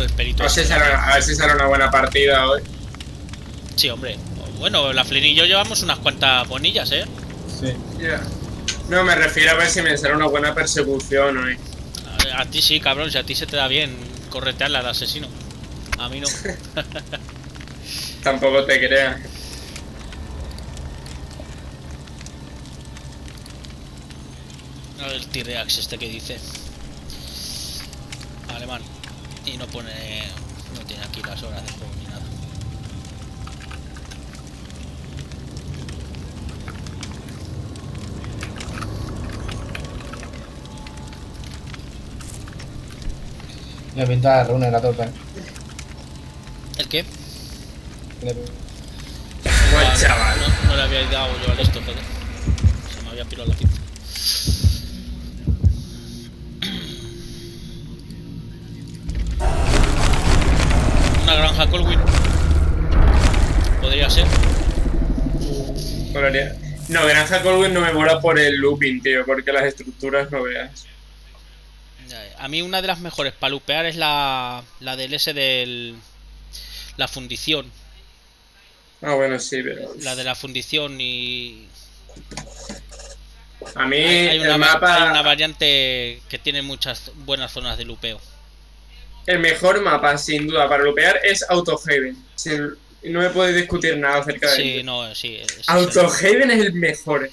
el perito. A ver si sale una buena partida hoy. Sí, hombre. Bueno, la Flynn y yo llevamos unas cuantas bonillas, ¿eh? Sí. Ya. No, me refiero a ver si me sale una buena persecución hoy. A ti sí, cabrón, si a ti se te da bien corretearle al asesino. A mí no. Tampoco te creas. A ver el T-Rex este que dice. Alemán. Y no pone... No tiene aquí las horas de juego ni nada. Le pinta de runner a tope. ¿El qué? Buen chaval. No le había dado yo al esto, joder. Se me había pirado la pinza. Una granja Colwyn. Podría ser. No, Granja Colwyn no me mola por el looping, tío, porque las estructuras no veas. A mí una de las mejores para lupear es la del S del... La fundición. Ah, bueno, sí, pero... La de la fundición y... A mí hay el mapa... hay una variante que tiene muchas buenas zonas de lupeo. El mejor mapa, sin duda, para lupear es Autohaven. No me puedes discutir nada acerca de ello. Sí, no, sí. Autohaven es el mejor.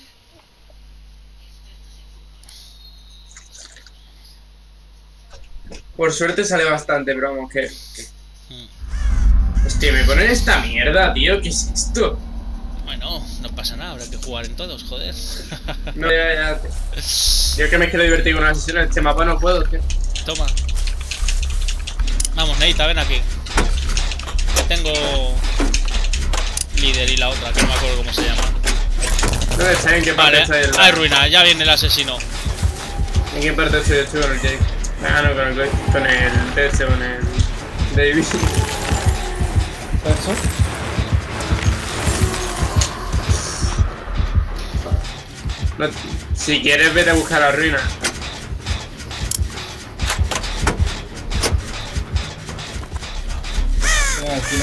Por suerte sale bastante, pero vamos, que... Hostia, me ponen esta mierda, tío. ¿Qué es esto? Bueno, no pasa nada, habrá que jugar en todos, joder. No, ya. Yo que me quiero divertir con una sesión, en este mapa no puedo, tío. Toma. Vamos, Neita, ven aquí. Tengo... líder y la otra, que no me acuerdo cómo se llama. ¿Dónde está? ¿En qué parte está el...? Hay ruina, ya viene el asesino. ¿En qué parte estoy con el Jake? Ah, no, con el TS, con el David. ¿Eso? No, si quieres, vete a buscar la ruina. Aquí.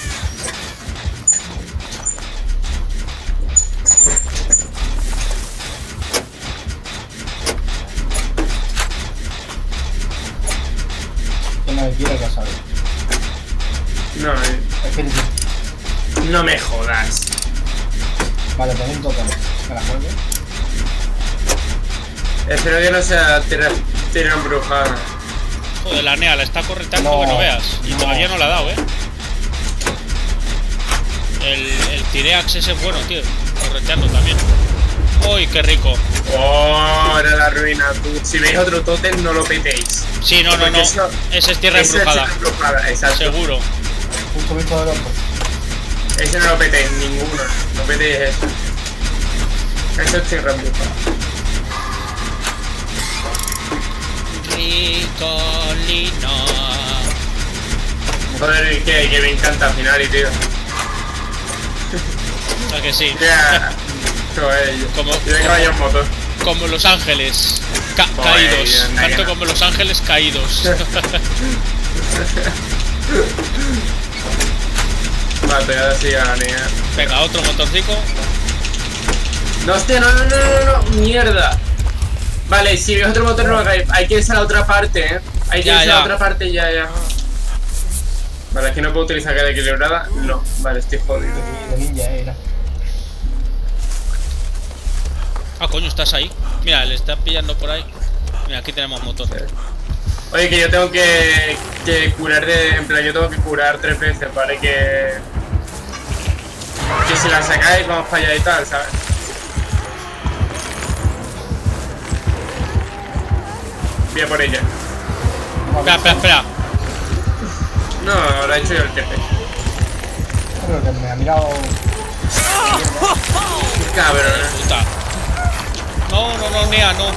Que no me quiero casar. No, Espíritu. no me jodas. Vale, pon un token. ¿Me la juego? Espero que no sea tierra embrujada. Joder, la Nea la está correteando No, que no veas. Y no. todavía no la ha dado, El T-Rex ese es bueno, tío. Correteando también. ¡Uy, qué rico! Oh, era la ruina, tú. Si veis otro tótem, no lo petéis. Sí, no. Ese es tierra embrujada. Es tierra embrujada, exacto. Seguro. Un comito de loco. Ese no lo petéis, ninguno. No petéis eso. Eso es tierra embrujada. Ricolino. Joder, que me encanta Finari, tío. ¿A que sí? Ya. Joder, yo de caballo en moto. Como Los Ángeles Joder, caídos. anda Tanto ya. como Los Ángeles caídos. Vale, ahora sí a la niña. Venga, otro motorcico. No, hostia, no, mierda. Vale, si ves otro motor, no hay que irse a la otra parte, Hay que irse a la otra parte ya. Vale, es que no puedo utilizar cada equilibrada. No, vale, estoy jodido. De ninja era. Ah, coño, estás ahí. Mira, le está pillando por ahí. Mira, aquí tenemos motor. Oye, que yo tengo que curar en plan, yo tengo que curar 3 veces, ¿vale? Que si la sacáis, vamos para allá y tal, ¿sabes? Voy a por ella. Espera. No, lo ha hecho yo el jefe. Creo que me ha mirado. Qué cabrón, Puta. No, Nea, no.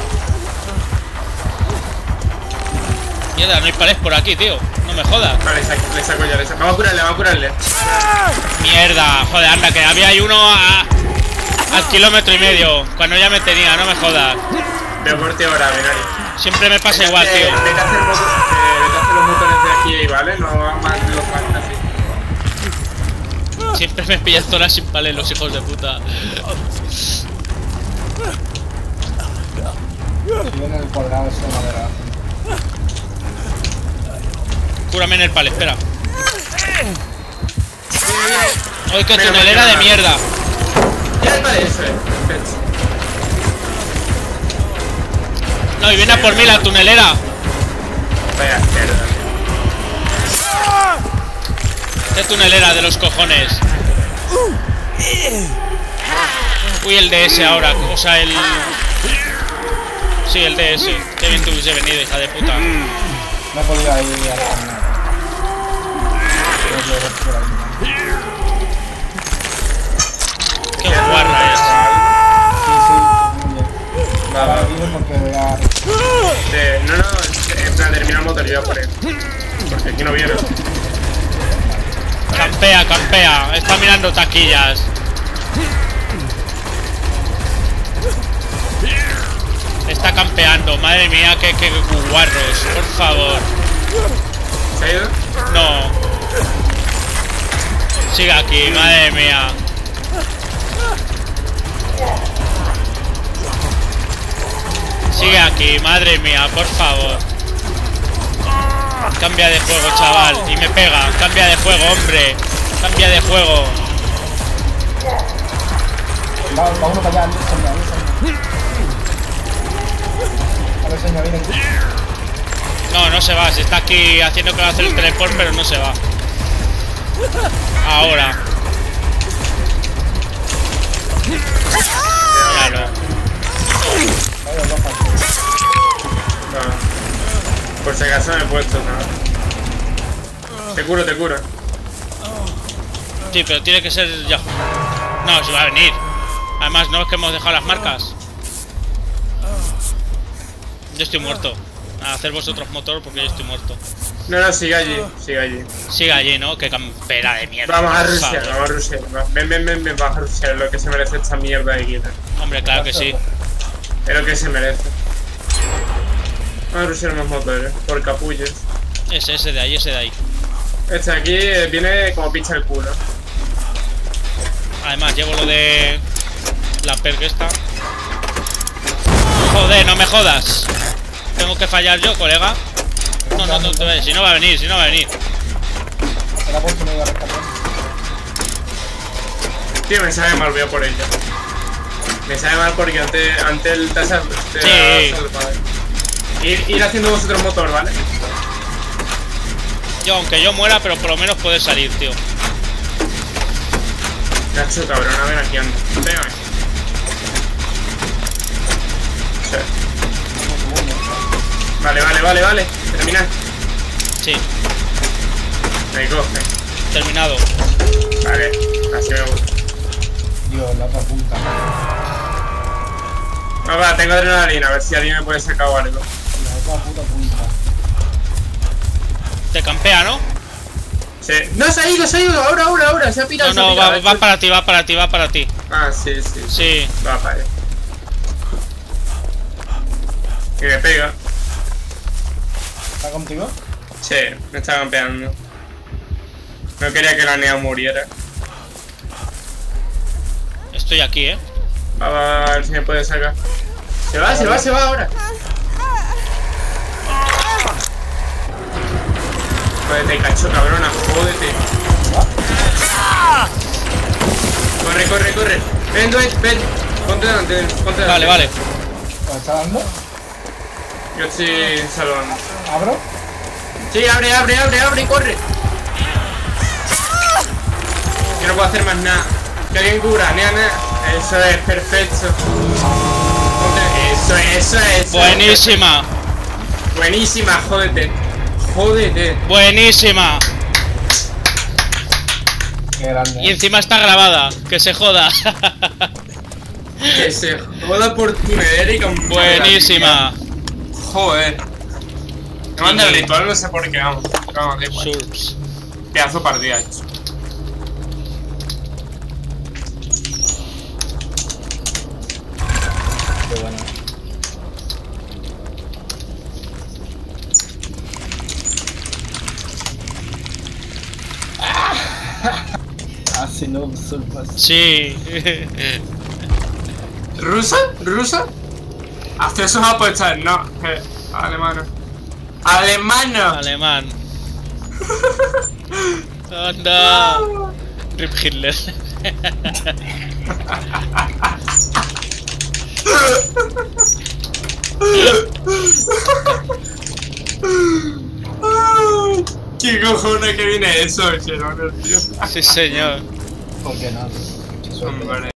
Mierda, no hay pared por aquí, tío. No me jodas. Vale, le saco ya, Vamos a curarle. Mierda, joder, anda, que había ahí uno al kilómetro y medio. Cuando ya me tenía, no me jodas. Veo por ti ahora, Binari. Siempre me pasa igual, tío. Vete a hacer los botones de aquí. aquí, ¿vale? No más los falta así. Siempre me pillan zonas sin pales los hijos de puta. Si viene el cuadrado ese de madera. Cúrame en el pal, espera. ¡Ay, qué Mira, tunelera mira, de mierda! Ya vale, eso es. Perfecto. No, y viene a por mí la tunelera. Vaya mierda. ¡Qué tunelera de los cojones! Uy, el DS ahora, o sea, el... Sí, el DS. Qué bien te hubiese venido, hija de puta. No he podido ir a la camioneta. ¡Qué guarra es! Sí, muy bien. Va, va. Ahora vivo porque voy a... No, en plan, termina el motor yo por él. Porque aquí no viene. Campea, campea. Está mirando taquillas. Está campeando. Madre mía, qué guarros. Por favor. ¿Se ha ido? No. Sigue aquí, madre mía. Sigue aquí, madre mía, por favor. Cambia de juego, chaval. Y me pega. Cambia de juego, hombre. Cambia de juego. Va uno para allá, señor. A ver, señor, viene. No, no se va. Se está aquí haciendo que va a hacer el teleport, pero no se va. Ahora. Míralo. Vaya, baja. No. Por si acaso me he puesto nada. Te curo, te curo. Sí, pero tiene que ser ya. No, se va a venir. Además, no es que hemos dejado las marcas. Yo estoy muerto. A hacer vosotros motor porque yo estoy muerto. No, sigue allí, sigue allí. Sigue allí, ¿no? Qué campera de mierda. Vamos a por rushear, favor. vamos a rushear. Ven, vamos a rushear lo que se merece esta mierda de guita. Hombre, claro que sí. Es lo que se merece. Vamos a rushear más motores, por capullos. Ese de ahí, ese de ahí. Este de aquí viene como pincha el culo. Además, llevo lo de la perk esta. Joder, no me jodas. Tengo que fallar yo, colega. No, si no va a venir, si no va a venir. Se la ha puesto medio a rescatar. Tío, me sabe mal, voy a por ella. Me sabe mal porque ante el tasa te Sí. ha salvado. Ir haciendo vosotros motor, ¿vale? Yo, aunque yo muera, pero por lo menos poder salir, tío. Nacho, cabrón, ven aquí, anda. Venga. Sí. Vale. Termina. Sí, Me coge. terminado. Vale, así me gusta. Dios, la otra punta. Va, tengo adrenalina, a ver si alguien me puede sacar algo. La otra puta punta. Te campea, ¿no? Sí. No, se ha ido, ahora, se ha pirado. No, se ha pirado. va para ti, va para ti. Ah, sí. Sí. Va para allá. Y me pega. ¿Está contigo? Sí, me está campeando. No quería que la Nea muriera. Estoy aquí, Va, a ver si me puede sacar. Se va ahora. Jódete, cacho, cabrona, jódete. Corre. Ven, Dwight, ven. Ponte delante. Vale. ¿Me está dando? Yo estoy salvando. ¿Abro? Sí, abre, corre. Yo no puedo hacer más nada. Que alguien cubra, Nea. Eso es perfecto. Eso es. Buenísima. Buenísima, jódete. Buenísima. Qué grande. Y encima está grabada. Que se joda. Que se joda por tunelera y con... Buenísima. Joder. Me manda el ritual, no sé por qué, vamos. Vamos, da igual. Surps. Pedazo partida hecho. Qué bueno. Si no usurpas. Sí. ¿Rusa? ¿Rusa? Accesos a apostar, no. Alemano. ¡Alemano! Alemán. Anda. Rip Hitler. ¿Qué cojones que viene eso, Cherones, tío? Sí, señor. ¿Por qué no? Qué suerte. Hombre.